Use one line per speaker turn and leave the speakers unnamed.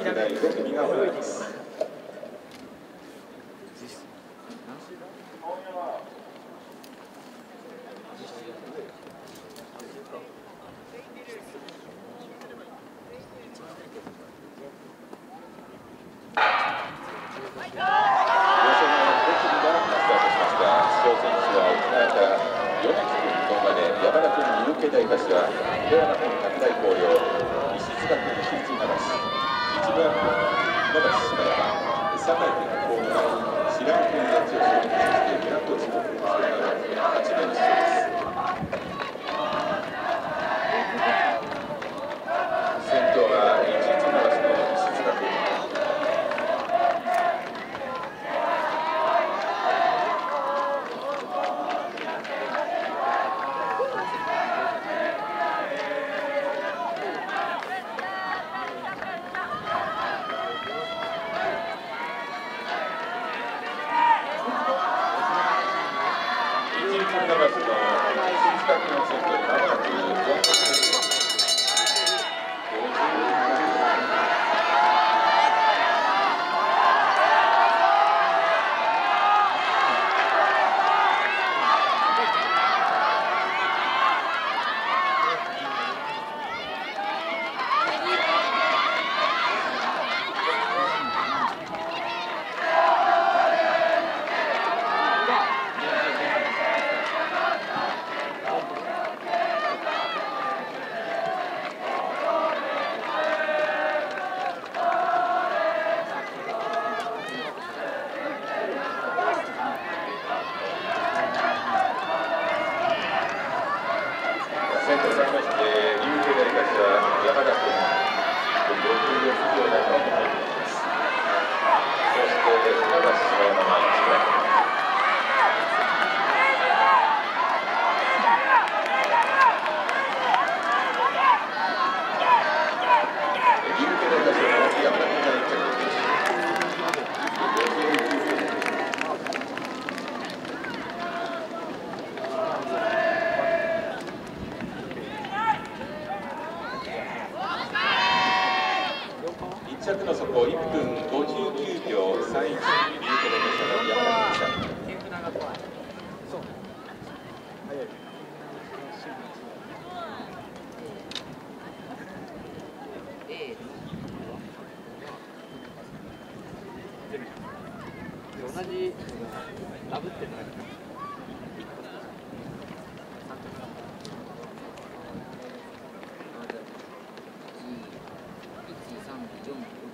枠第5組が行われます。大橋は富山県拡大工業西津学西津長市一部学野橋島山堺県河野台白井県八千代市そして港地区それから8名の市長です。先頭は一津長市の西津学1着の底1分59秒31、リュートレーションの山田記者。
同じダブってない。1、3、4。